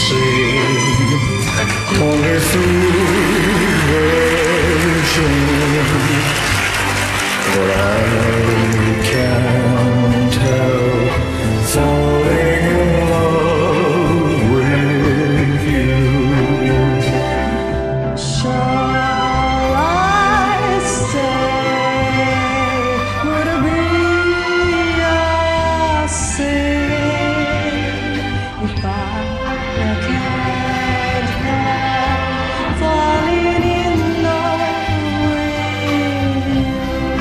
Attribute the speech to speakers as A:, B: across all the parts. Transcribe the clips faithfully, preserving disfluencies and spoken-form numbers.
A: sing only foolish, but I can't help falling in love with you.
B: Shall I stay? Would it be a sin if I can't help falling in love with you?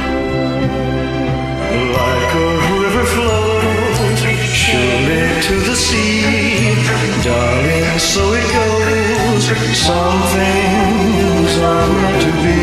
A: Like a river flows surely to the sea, darling, so it goes. Some things are meant to be.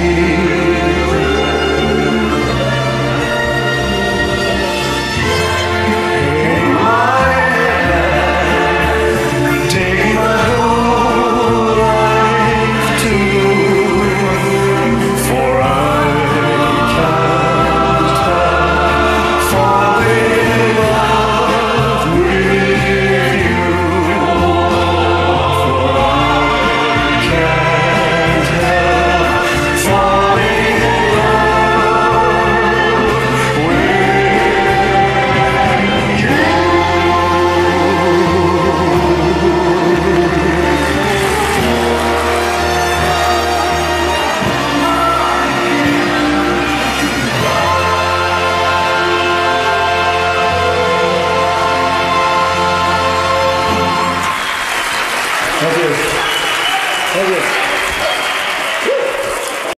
A: Thank you. Thank you.